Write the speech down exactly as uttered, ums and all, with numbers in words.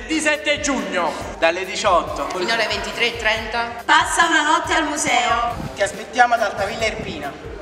venerdì sette giugno dalle diciotto fino alle ventitré e trenta. Passa una notte al museo. Ti aspettiamo ad Altavilla Irpina.